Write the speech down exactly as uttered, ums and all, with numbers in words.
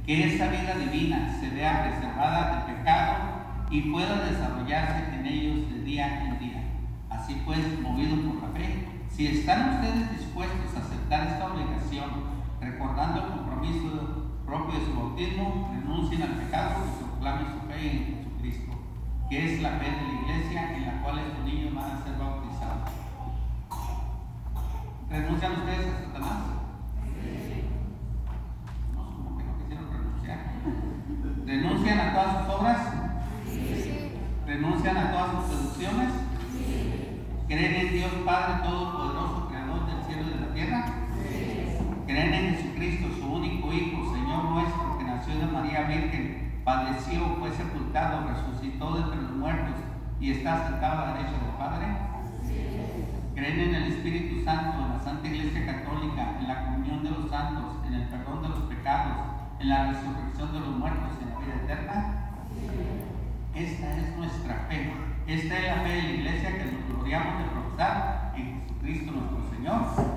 que esta vida divina se vea preservada del pecado y pueda desarrollarse en ellos de día en día. Así pues, movidos por la fe, si están ustedes dispuestos a aceptar esta obligación, recordando el compromiso propio de su bautismo, renuncien al pecado y proclamen su fe en Jesucristo, que es la fe de la iglesia en la cual estos niños van a ser bautizados. ¿Renuncian ustedes a Satanás? No, como que no quisieron renunciar. ¿Renuncian a todas sus obras? ¿Renuncian a todas sus seducciones? ¿Creen en Dios Padre Todopoderoso, Creador del cielo y de la tierra? ¿Creen en Jesucristo, su único Hijo, Señor nuestro, que nació de María Virgen, padeció, fue sepultado, resucitó de entre los muertos y está sentado a la derecha del Padre? ¿Creen en el Espíritu Santo, en la Santa Iglesia Católica, en la comunión de los santos, en el perdón de los pecados, en la resurrección de los muertos y en la vida eterna? Esta es nuestra fe. Esta es la fe de la Iglesia que nos gloriamos de profesar en Jesucristo nuestro Señor.